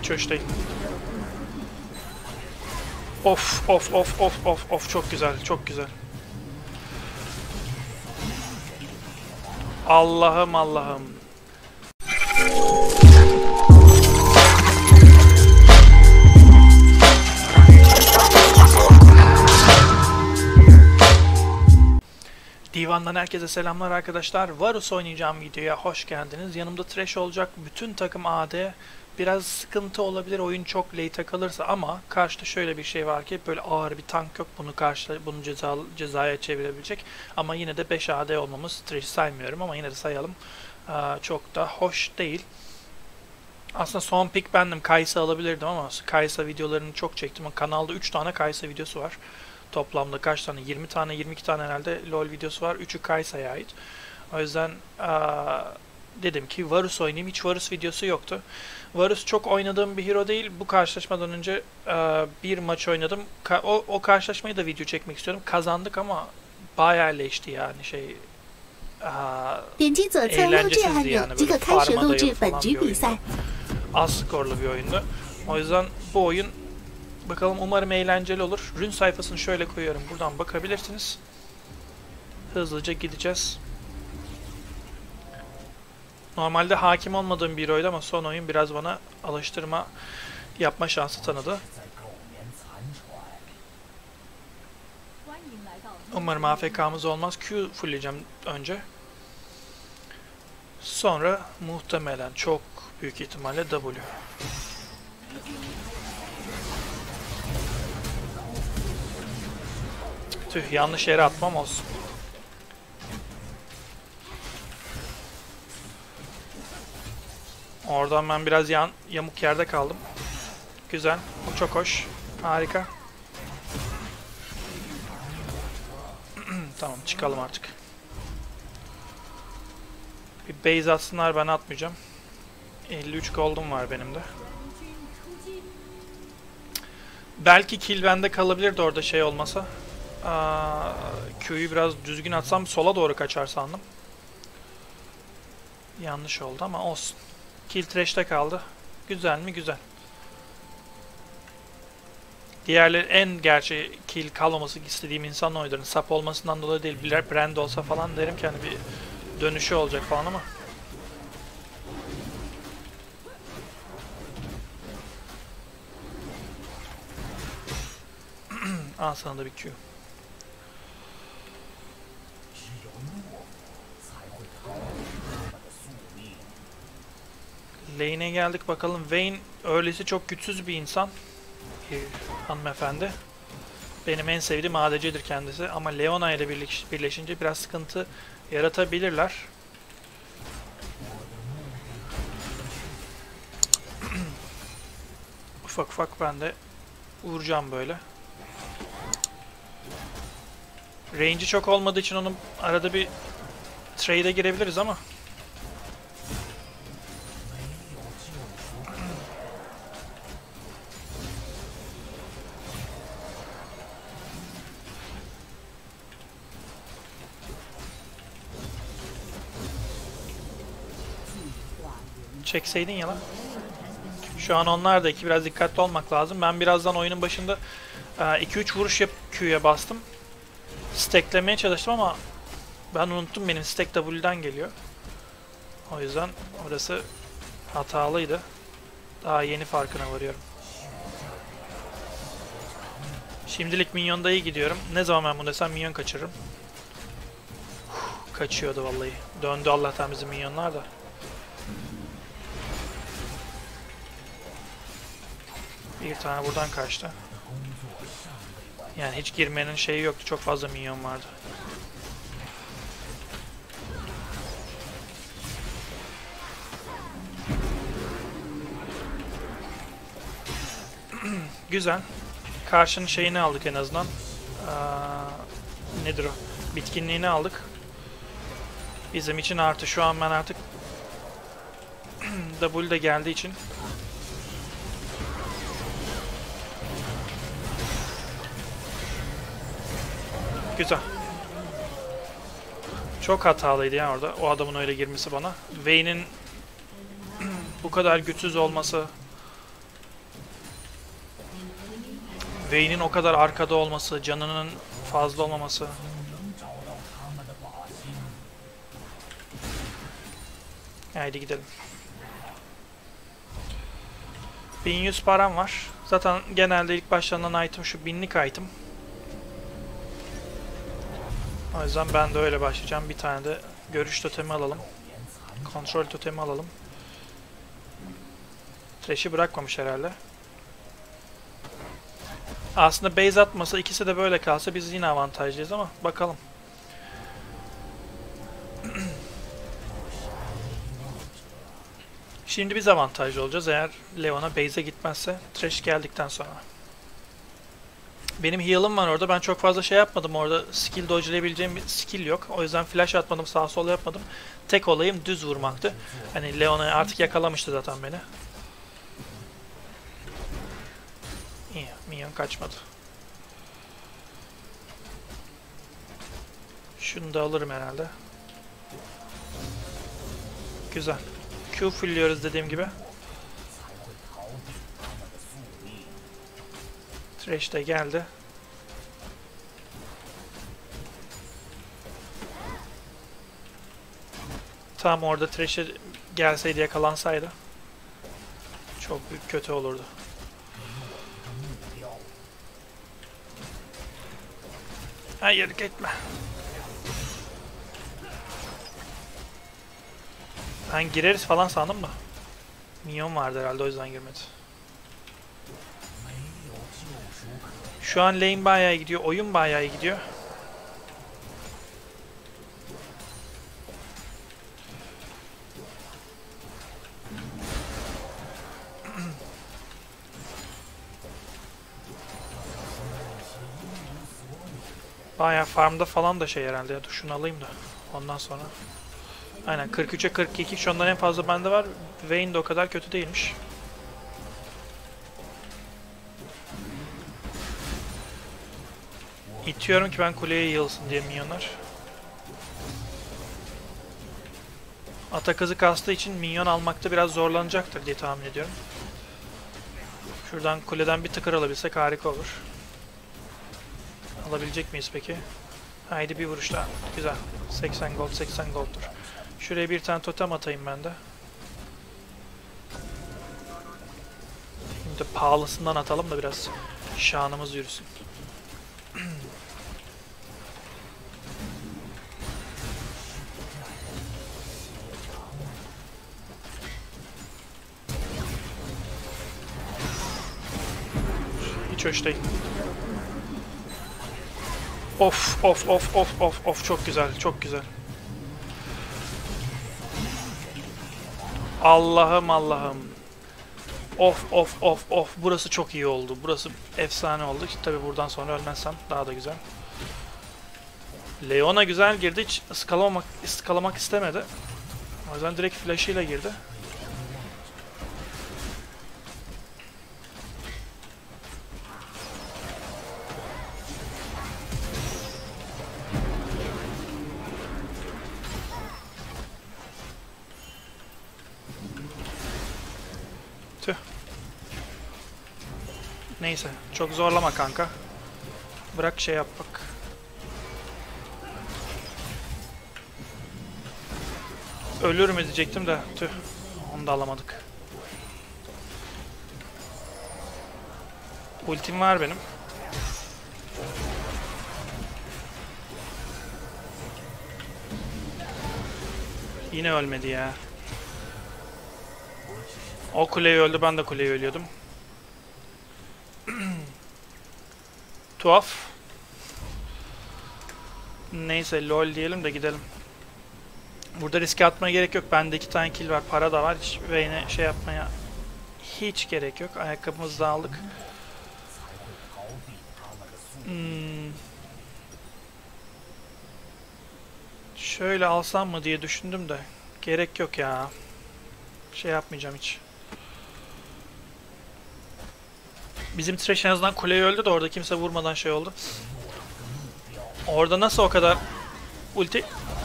Hiç hoş değil. Of of of of of of, çok güzel, çok güzel. Allah'ım Allah'ım. Divan'dan herkese selamlar arkadaşlar. Varus oynayacağım videoya hoş geldiniz. Yanımda Thresh olacak. Bütün takım AD. Biraz sıkıntı olabilir oyun çok late kalırsa ama karşıda şöyle bir şey var ki böyle ağır bir tank yok. Bunu cezaya çevirebilecek. Ama yine de 5 AD olmamız, Thresh'i saymıyorum ama yine de sayalım. Çok da hoş değil. Aslında son pick bendim. Kaysa alabilirdim ama Kaysa videolarını çok çektim. Kanalda 3 tane Kaysa videosu var. Toplamda kaç tane? 20 tane, 22 tane herhalde LoL videosu var. 3'ü Kaysa'ya ait. O yüzden dedim ki Varus oynayayım. Hiç Varus videosu yoktu. Varus çok oynadığım bir hero değil. Bu karşılaşmadan önce bir maç oynadım. O karşılaşmayı da video çekmek istiyorum. Kazandık ama bayağı leşti yani şey. Eğlencesizdi yani. Böyle farma dayalı falan bir oyundu. Az skorlu bir oyundu. O yüzden bu oyun bakalım, umarım eğlenceli olur. Rün sayfasını şöyle koyuyorum. Buradan bakabilirsiniz. Hızlıca gideceğiz. Normalde hakim olmadığım bir oydu ama son oyun biraz bana alıştırma yapma şansı tanıdı. Umarım AFK'mız olmaz. Q fullleyeceğim önce. Sonra muhtemelen çok büyük ihtimalle W. Tüh, yanlış yere atmam olsun. Oradan ben biraz yamuk yerde kaldım. Güzel. Bu çok hoş. Harika. Tamam, çıkalım artık. Bir base atsınlar, ben atmayacağım. 53 gold'um var benim de. Belki kill bende kalabilirdi orada şey olmasa. Q'yu biraz düzgün atsam sola doğru kaçar sandım. Yanlış oldu ama olsun. Kill Thresh'te kaldı. Güzel mi? Güzel. Diğerleri en gerçi kill kalmaması istediğim insan oyunların sap olmasından dolayı değil. Bir brand olsa falan derim ki hani bir dönüşü olacak falan ama. Al sana da bir Q. Lane'e geldik bakalım. Vayne öylesi çok güçsüz bir insan. Hanımefendi. Benim en sevdiğim ADC'dir kendisi. Ama Leona ile birleşince biraz sıkıntı yaratabilirler. Ufak ufak ben de vuracağım böyle. Range'i çok olmadığı için onun arada bir trade'e girebiliriz ama. Çekseydin ya lan. Şu an onlar da biraz dikkatli olmak lazım. Ben birazdan oyunun başında 2-3 vuruş Q'ya bastım. Stacklemeye çalıştım ama ben unuttum, benim stack W'den geliyor. O yüzden orası hatalıydı. Daha yeni farkına varıyorum. Şimdilik minyonda iyi gidiyorum. Ne zaman ben bunu desem minyon kaçırırım. Kaçıyordu vallahi. Döndü Allah'tan bizim minyonlar da. Bir tane buradan kaçtı. Yani hiç girmenin şeyi yoktu. Çok fazla minyon vardı. Güzel. Karşının şeyini aldık en azından. Nedir o? Bitkinliğini aldık. Bizim için artı. Şu an ben artık W de geldiği için güzel. Çok hatalıydı ya orada. O adamın öyle girmesi bana. Vayne'in bu kadar güçsüz olması Vayne'in o kadar arkada olması, canının fazla olmaması. Haydi gidelim. 1100 param var. Zaten genelde ilk başlanan item şu 1000'lik item. O yüzden ben de öyle başlayacağım. Bir tane de görüş totemi alalım. Kontrol totemi alalım. Thresh'i bırakmamış herhalde. Aslında base atmasa, ikisi de böyle kalsa biz yine avantajlıyız ama bakalım. Şimdi biz avantajlı olacağız eğer Leon'a base'e gitmezse, Thresh geldikten sonra. Benim heal'ım var orada. Ben çok fazla şey yapmadım. Orada skill dodge'layabileceğim bir skill yok. O yüzden flash atmadım, sağa sola yapmadım. Tek olayım düz vurmaktı. Hani Leon'a artık yakalamıştı zaten beni. İyi, minyon kaçmadı. Şunu da alırım herhalde. Güzel. Q fullliyoruz dediğim gibi. Thresh de geldi. Tam orada Thresh'e gelseydi, yakalansaydı çok büyük kötü olurdu. Hayır, gitme. Ben gireriz falan sandım da. Minyon vardı herhalde, o yüzden girmedi. Şu an lane bayağı gidiyor, oyun bayağı gidiyor. Bayağı farmda falan da şey herhalde ya. Dur şunu alayım da ondan sonra. Aynen 43'e 42, şu andan en fazla bende var. Vayne de o kadar kötü değilmiş. İtiyorum ki ben kuleye yığılsın diye minyonlar. Atak hızı kastığı için minyon almakta biraz zorlanacaktır diye tahmin ediyorum. Şuradan kuleden bir tıkır alabilsek harika olur. Alabilecek miyiz peki? Haydi bir vuruş daha. Güzel. 80 gold, 80 gold'dur. Şuraya bir tane totem atayım ben de. Şimdi pahalısından atalım da biraz şanımız yürüsün. Hiç hoş değil. Of of of of of of, çok güzel, çok güzel. Allah'ım Allah'ım. Of of of of, burası çok iyi oldu. Burası efsane oldu. Tabi buradan sonra ölmezsem daha da güzel. Leona güzel girdi. Hiç ıskalamak istemedi. O yüzden direkt flash'ıyla girdi. Tüh. Neyse. Çok zorlama kanka. Bırak şey yap bak. Ölür mü diyecektim de tüh. Onu da alamadık. Ultim var benim. Yine ölmedi ya. O kuleyi öldü, ben de kuleyi ölüyordum. Tuhaf. Neyse lol diyelim de gidelim. Burada riske atmaya gerek yok. Bende 2 tane kill var, para da var. Hiç Vayne'e şey yapmaya hiç gerek yok. Ayakkabımızı da aldık. Şöyle alsam mı diye düşündüm de gerek yok ya. Şey yapmayacağım hiç. Bizim Thresh en azından kuleyi öldü de orada kimse vurmadan şey oldu. Orada nasıl o kadar ulti...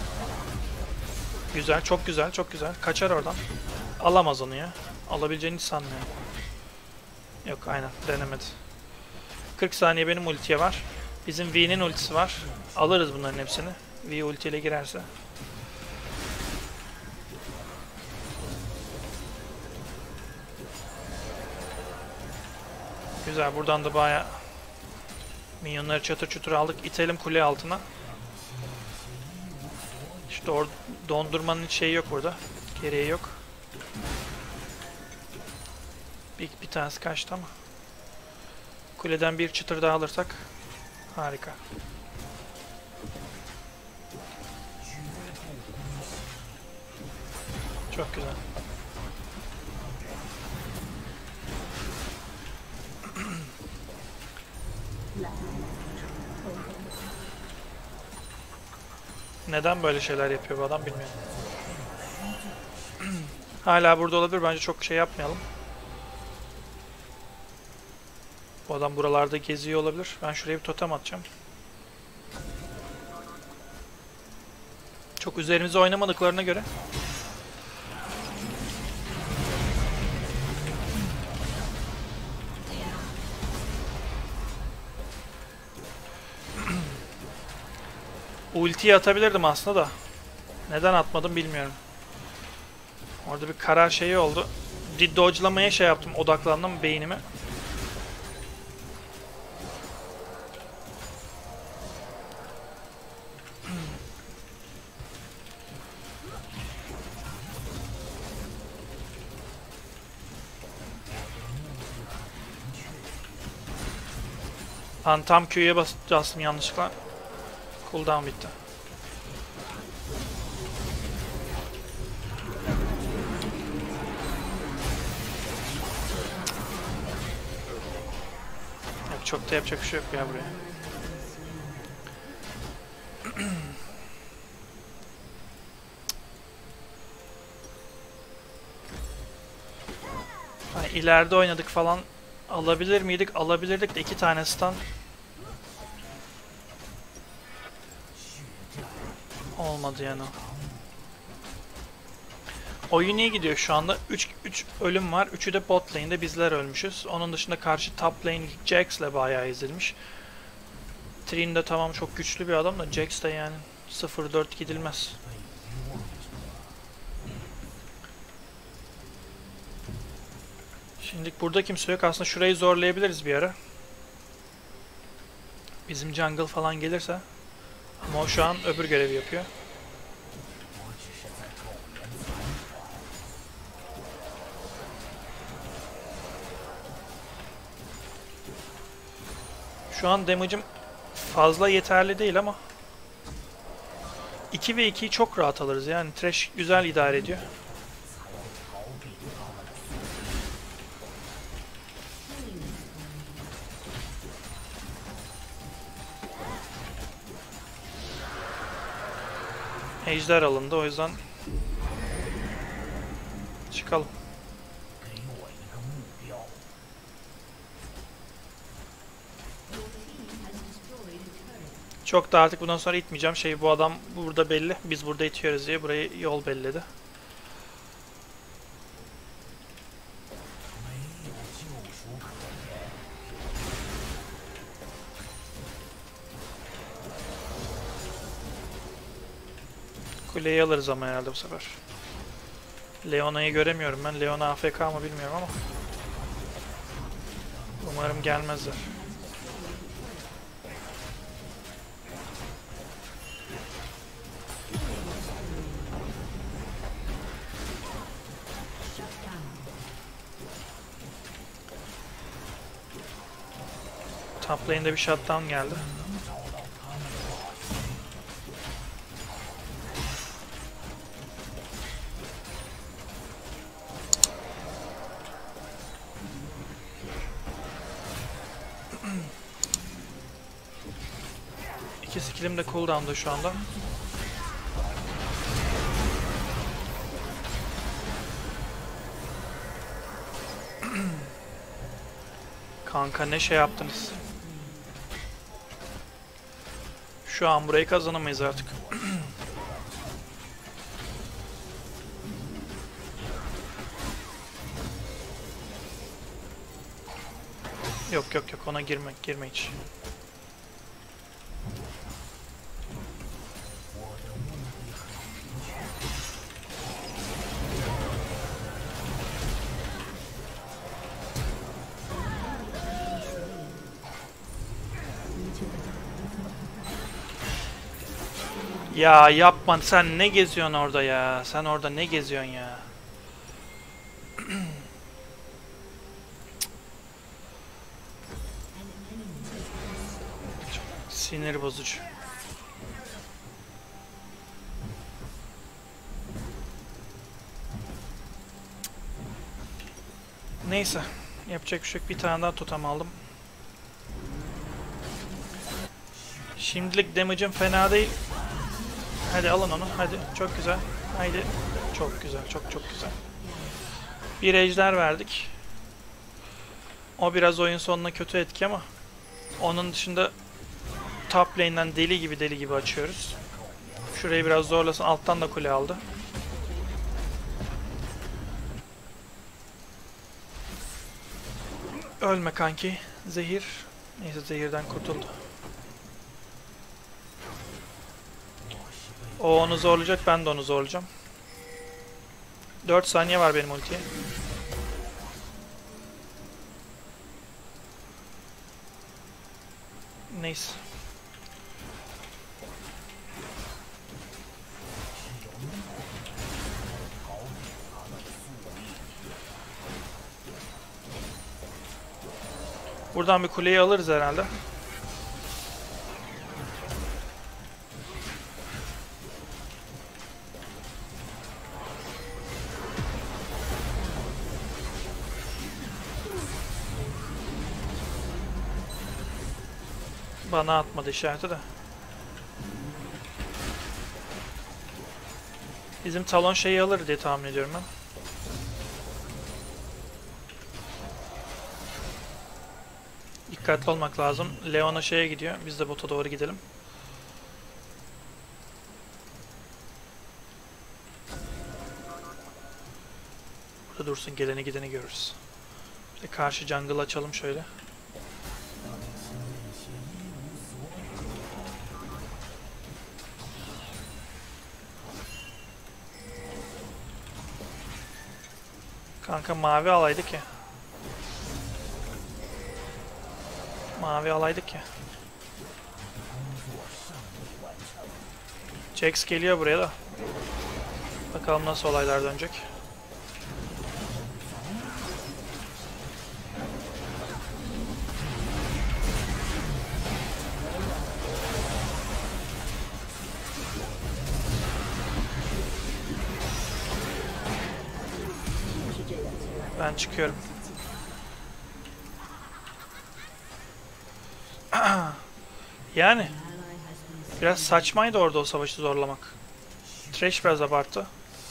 Güzel, çok güzel, çok güzel. Kaçar oradan. Alamaz onu ya. Alabileceğini hiç sanmıyorum. Yok, aynen denemedi. 40 saniye benim ultiye var. Bizim V'nin ultisi var. Alırız bunların hepsini. V ultiyle girerse. Güzel, buradan da bayağı minyonları çatır çutur aldık. İtelim kule altına. İşte dondurmanın hiç şeyi yok burada. Gereği yok. Bir tanesi kaçtı ama. Kuleden bir çıtır daha alırsak harika. Çok güzel. Neden böyle şeyler yapıyor bu adam bilmiyorum. Hala burada olabilir. Bence çok şey yapmayalım. Bu adam buralarda geziyor olabilir. Ben şuraya bir totem atacağım. Çok üzerimize oynamadıklarına göre. Ultiyi atabilirdim aslında da. Neden atmadım bilmiyorum. Orada bir karar şeyi oldu. Dodge'lamaya şey yaptım. Odaklandım beynime. Tam Q'ye bastım yanlışlıkla. Cooldown bitti. Çok da yapacak bir şey yok ya buraya. Hani ileride oynadık falan, alabilir miydik? Alabilirdik de 2 tane stun. Olmadı yani. Oyun iyi gidiyor şu anda. 3 ölüm var. 3'ü de bot lane'de, bizler ölmüşüz. Onun dışında karşı top lane Jax'le bayağı ezilmiş. Trin de tamam çok güçlü bir adam da Jax de yani 0-4 gidilmez. Şimdilik burada kimse yok. Aslında şurayı zorlayabiliriz bir ara. Bizim jungle falan gelirse. Ama o şu an öbür görevi yapıyor. Şu an damage'im fazla yeterli değil ama 2 ve 2'yi çok rahat alırız. Yani Thresh güzel idare ediyor. Ejder alındı, o yüzden çıkalım. Çok da artık bundan sonra itmeyeceğim. Bu adam burada belli. Biz burada itiyoruz diye burayı yol belledi. Kuleyi alırız ama herhalde bu sefer. Leona'yı göremiyorum ben. Leona AFK mı bilmiyorum ama. Umarım gelmezler. Top lane'de bir shutdown geldi. İki skillim de cooldown'da şu anda. Kanka ne şey yaptınız? Şu an burayı kazanamayız artık. Yok yok yok, ona girme hiç. Ya yapma, sen ne geziyorsun orada ya? Sen orada ne geziyorsun ya? Çok sinir bozucu. Neyse, yapacak bir şey yok. Bir tane daha totem aldım. Şimdilik damage'ım fena değil. Hadi alın onu, hadi. Çok güzel. Haydi. Çok güzel, çok çok güzel. Bir ejder verdik. O biraz oyun sonuna kötü etki ama onun dışında top lane'den deli gibi açıyoruz. Şurayı biraz zorlasın. Alttan da kule aldı. Ölme kanki. Zehir. Neyse, zehirden kurtuldu. O onu zorlayacak, ben de onu zorlayacağım. 4 saniye var benim ultiye. Neyse. Buradan bir kuleyi alırız herhalde. Bana atmadı işareti de. Bizim talon şeyi alır diye tahmin ediyorum ben. Dikkatli olmak lazım. Leona şeye gidiyor. Biz de bota doğru gidelim. Burada dursun, geleni gideni görürüz. Bir de karşı jungle açalım şöyle. Kanka mavi alaydık ya. Mavi alaydık ya. Jax geliyor buraya da. Bakalım nasıl olaylar dönecek. Ben çıkıyorum. Yani biraz saçmaydı orada o savaşı zorlamak. Thresh biraz abarttı.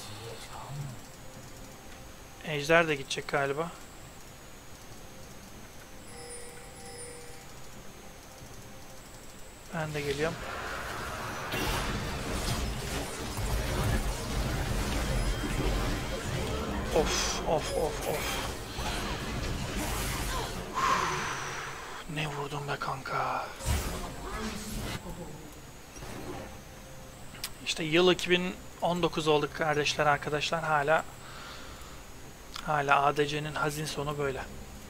Ejder de gidecek galiba. Ben de geliyorum. Of of of of. Ne vurdum be kanka. İşte yıl 2019 olduk kardeşler, arkadaşlar. Hala ADC'nin hazin sonu böyle.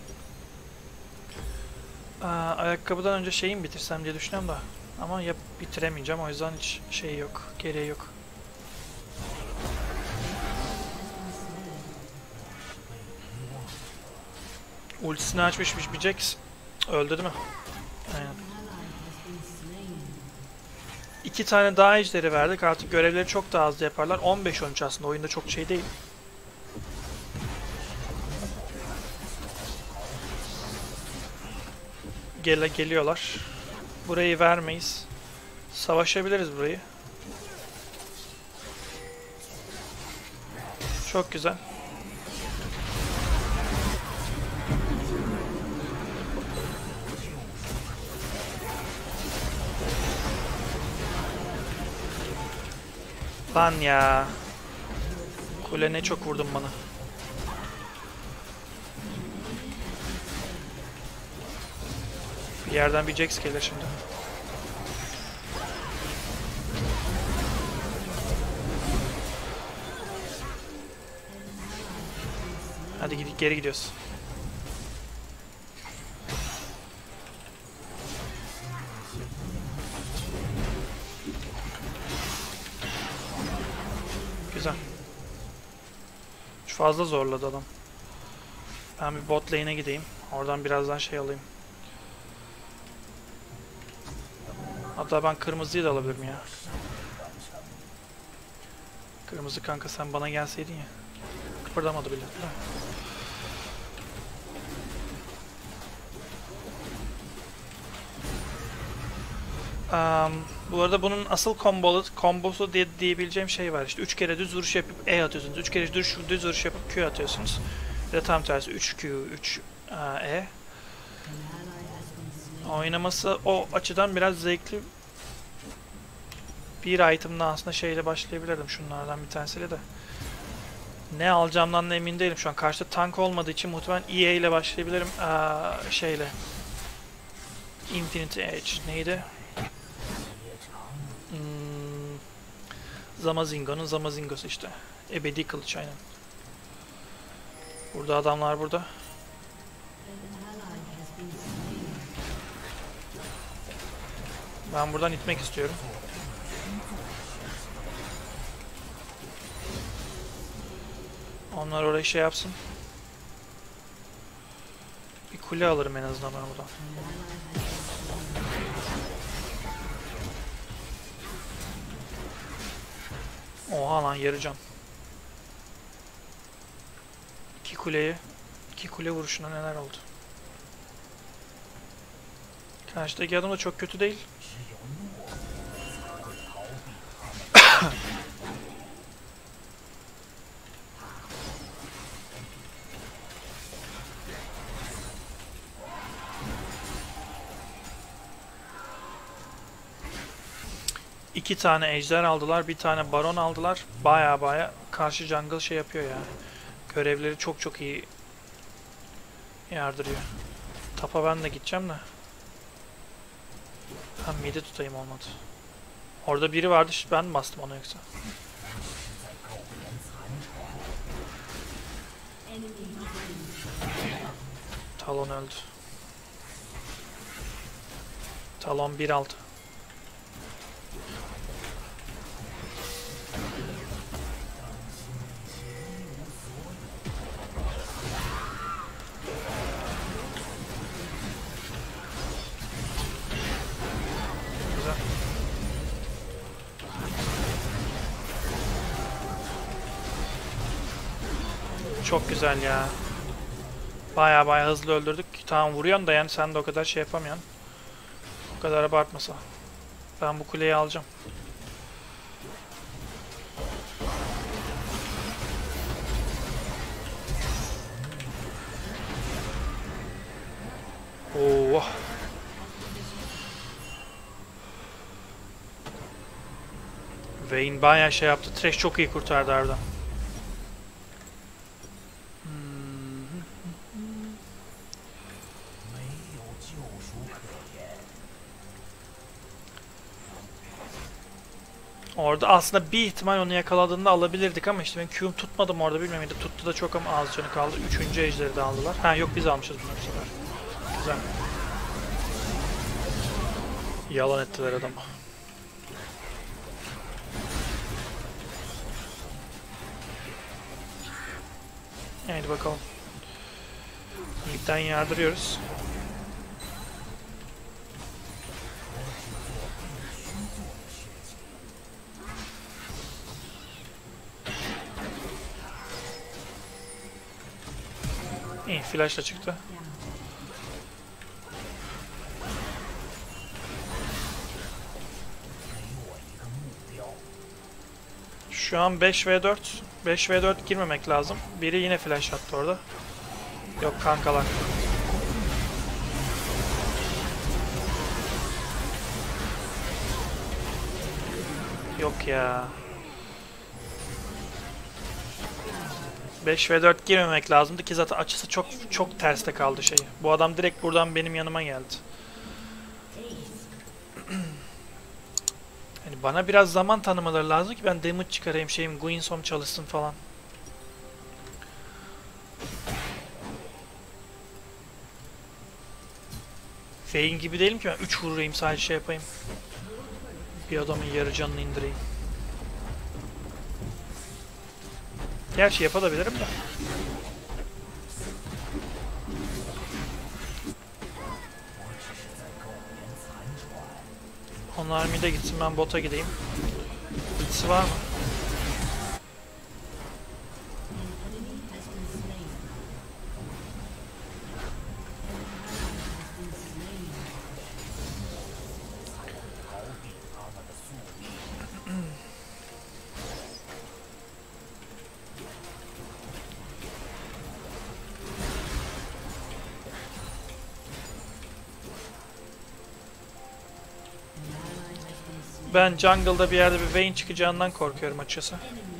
Ayakkabıdan önce şeyi mi bitirsem diye düşünüyorum da. Ama bitiremeyeceğim, o yüzden hiç şey yok. Gereği yok. Ultisini açmışmış bir Jax. Öldü değil mi? Aynen. 2 tane daha ejderi verdik. Artık görevleri çok daha hızlı yaparlar. 15-13 aslında. Oyunda çok şey değil. Geliyorlar. Burayı vermeyiz. Savaşabiliriz burayı. Çok güzel. Lan ya. Kule ne çok vurdun bana. Bir yerden bir Jax gelir şimdi. Hadi geri gidiyoruz. Güzel. Şu fazla zorladı adam. Ben bir bot lane'e gideyim. Oradan birazdan şey alayım. Hatta ben kırmızıyı da alabilirim ya. Kırmızı kanka sen bana gelseydin ya. Kıpırdamadı bile. Bu arada bunun asıl kombosu diyebileceğim şey var. İşte 3 kere düz vuruş yapıp E atıyorsunuz. 3 kere düz vuruş yapıp Q atıyorsunuz. Ya da tam tersi 3 Q, 3 E. Oynaması o açıdan biraz zevkli. Bir item'da aslında şeyle başlayabilirdim. Şunlardan bir tanesiyle de. Ne alacağımdan da emin değilim şu an. Karşıda tank olmadığı için muhtemelen EA ile başlayabilirim. Şeyle. Infinity Edge neydi? Zamazingo'nun Zamazingo'su işte. Ebedi kılıç aynen. Burada adamlar burada. Ben buradan itmek istiyorum. Onlar oraya şey yapsın. Bir kule alırım en azından ben buradan. Oha lan yarı can. İki kule vuruşuna neler oldu. Karşıdaki adam da çok kötü değil. İki tane ejder aldılar, bir tane baron aldılar. Baya karşı jungle şey yapıyor yani. Görevleri çok iyi yardırıyor. Tapa ben de gideceğim de. Ben mid'i tutayım olmadı. Orada biri vardı, ben mi bastım onu yoksa? Talon öldü. Talon 1-6. Çok güzel ya. Baya hızlı öldürdük. Tamam vuruyorsun da yani sen de o kadar şey yapamıyorsun. O kadar abartmasa. Ben bu kuleyi alacağım. Oo. Vayne bayağı şey yaptı. Thresh çok iyi kurtardı aradan. Orada aslında bir ihtimal onu yakaladığında alabilirdik ama işte ben Q'um tutmadım orada bilmem de tuttu da çok ama az canı kaldı. Üçüncü ejderi de aldılar. Ha yok biz almışız bunu bu sefer. Güzel. Yalan ettiler adamı. Haydi bakalım. İlkten yardırıyoruz. İyi flashla çıktı. Şu an 5v4. 5v4 girmemek lazım. Biri yine flash attı orada. Yok kankalar. Yok ya. 5v4 girmemek lazımdı ki zaten açısı çok terste kaldı şeyi. Bu adam direkt buradan benim yanıma geldi. Yani bana biraz zaman tanımaları lazım ki ben damage çıkarayım, Guinsoo'm çalışsın falan. Vayne gibi değilim ki ben 3 vurayım sadece şey yapayım. Bir adamın yarı canını indireyim. Gerçi yapabilirim de. Onlar mid'e gitsin, ben bota gideyim. Ultisi var mı? Ben jungle'da bir yerde bir Vayne çıkacağından korkuyorum açıkçası.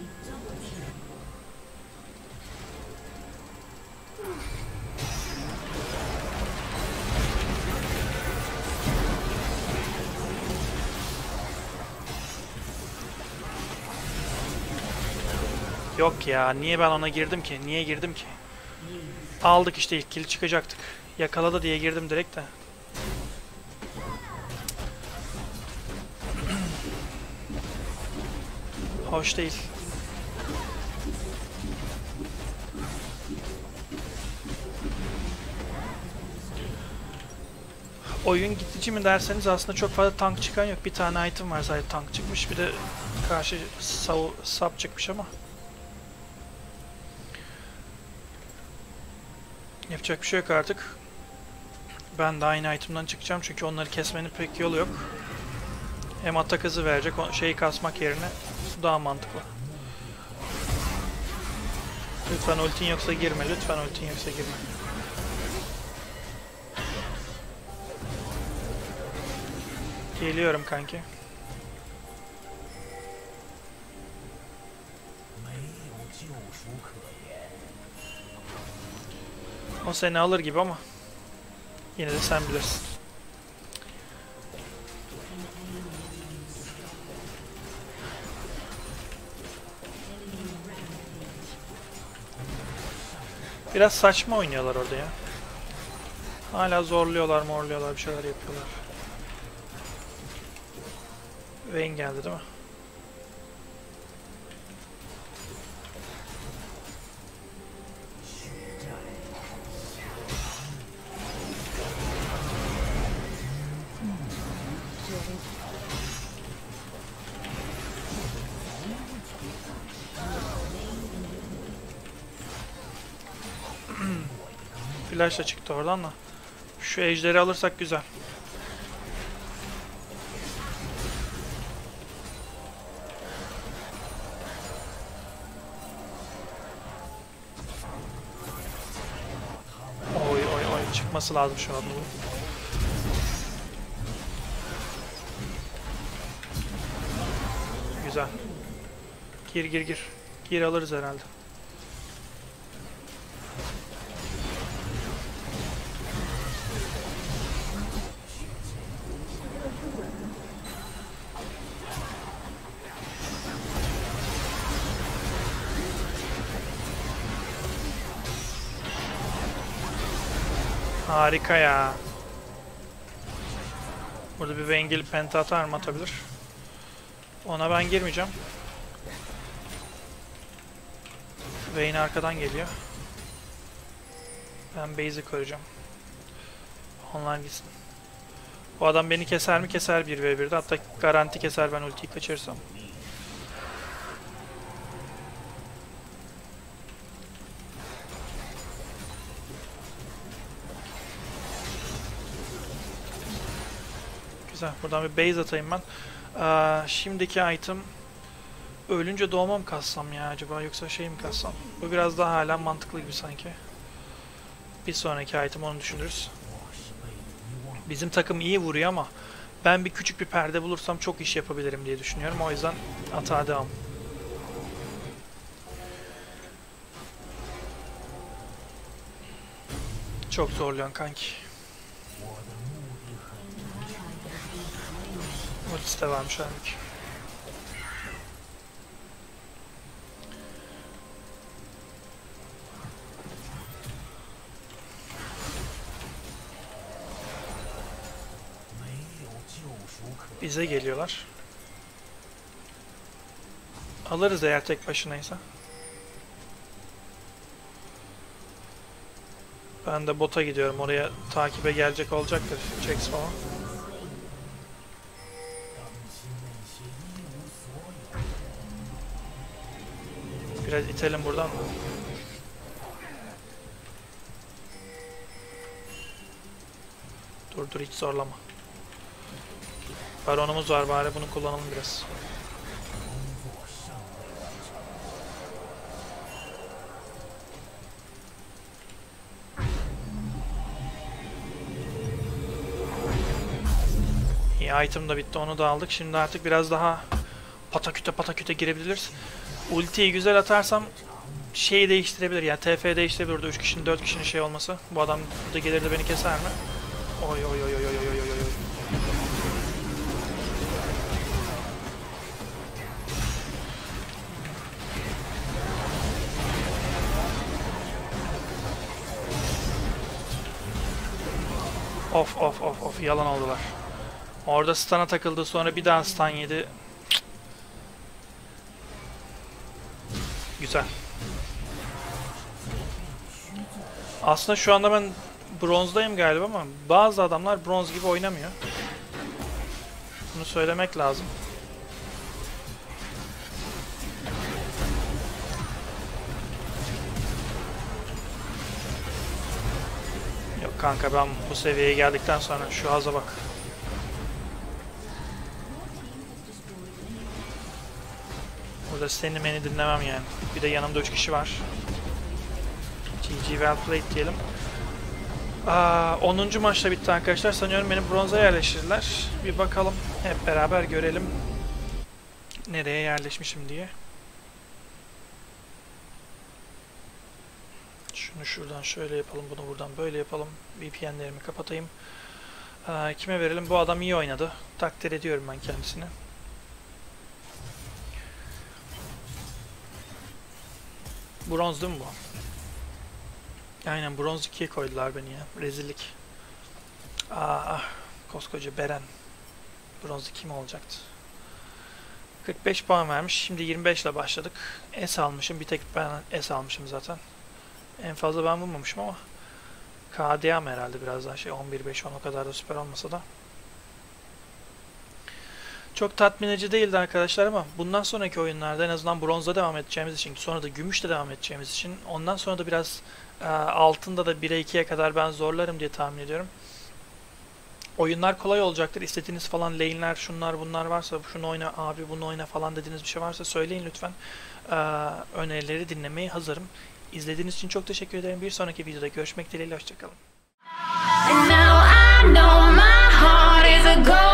Yok ya, niye ben ona girdim ki? Niye girdim ki? Aldık işte, ilk kill çıkacaktık. Yakaladı diye girdim direkt de. Hoş değil. Oyun gidici mi derseniz aslında çok fazla tank çıkan yok. Bir tane item var sadece tank çıkmış. Bir de karşı sap çıkmış ama. Yapacak bir şey yok artık. Ben de aynı item'dan çıkacağım çünkü onları kesmenin pek yolu yok. Hem atak hızı verecek, şeyi kasmak yerine daha mantıklı. Lütfen ultin yoksa girme, lütfen ultin yoksa girme. Geliyorum kanki. O seni alır gibi ama yine de sen bilirsin. Biraz saçma oynuyorlar orada ya. Hala zorluyorlar, morluyorlar, bir şeyler yapıyorlar. Vayne geldi değil mi? Flash da çıktı oradan da. Şu ejderi alırsak güzel. Oy oy oy, çıkması lazım şu an bu. Güzel. Gir gir gir. Gir alırız herhalde. Harika ya. Burada bir Vayne gelip penta atar mı? Atabilir. Ona ben girmeyeceğim. Vayne arkadan geliyor. Ben base'i koruyacağım. Onlar gitsin. Bu adam beni keser mi? Keser 1v1'de. Hatta garanti keser ben ultiyi kaçırırsam. Güzel. Buradan bir base atayım ben. Şimdiki item ölünce doğma mı kassam ya acaba, yoksa şey mi kassam? Bu biraz daha hala mantıklı gibi sanki. Bir sonraki item onu düşünürüz. Bizim takım iyi vuruyor ama ben bir küçük bir perde bulursam çok iş yapabilirim diye düşünüyorum. O yüzden atağa devam. Çok zorluyorsun kanki. Ultisi de varmış halbuki. Bize geliyorlar. Alırız eğer tek başınaysa. Ben de bota gidiyorum. Oraya takibe gelecek olacaktır. Jax falan. Biraz itelim buradan. Dur hiç zorlama. Baronumuz var, bari bunu kullanalım biraz. İyi, item da bitti, onu da aldık. Şimdi artık biraz daha pataküte girebiliriz. Ultiyi güzel atarsam şeyi değiştirebilir, yani TF değiştirebilir burada 3 kişinin 4 kişinin şey olması. Bu adam burada gelir de beni keser mi? Oy oy oy oy oy oy oy oy. Of yalan oldular. Orada stun'a takıldı, sonra bir daha stun yedi. Güzel. Aslında şu anda ben bronzdayım galiba ama bazı adamlar bronz gibi oynamıyor. Bunu söylemek lazım. Yok kanka, ben bu seviyeye geldikten sonra şu haza bak. Burada seni beni dinlemem yani. Bir de yanımda 3 kişi var. GG well played diyelim. 10. maçta bitti arkadaşlar. Sanıyorum beni bronza yerleştirdiler. Bir bakalım, hep beraber görelim nereye yerleşmişim diye. Şunu şuradan şöyle yapalım, bunu buradan böyle yapalım. VPN'lerimi kapatayım. Kime verelim? Bu adam iyi oynadı. Takdir ediyorum ben kendisini. Bronz değil mi bu? Aynen, bronz 2'ye koydular beni ya. Rezillik. Koskoca Beren. Bronz 2 mi olacaktı? 45 puan vermiş. Şimdi 25 ile başladık. S almışım. Bir tek ben S almışım zaten. En fazla ben bulmamışım ama KDA'm herhalde biraz daha şey 11-5-10, o kadar da süper olmasa da. Çok tatmin edici değildi arkadaşlar ama bundan sonraki oyunlarda en azından bronzda devam edeceğimiz için, sonra da gümüşte devam edeceğimiz için, ondan sonra da biraz altında da 1'e 2'ye kadar ben zorlarım diye tahmin ediyorum. Oyunlar kolay olacaktır. İstediğiniz falan lane'ler, şunlar bunlar varsa, şunu oyna abi, bunu oyna falan dediğiniz bir şey varsa söyleyin lütfen. Önerileri dinlemeye hazırım. İzlediğiniz için çok teşekkür ederim. Bir sonraki videoda görüşmek dileğiyle. Hoşçakalın.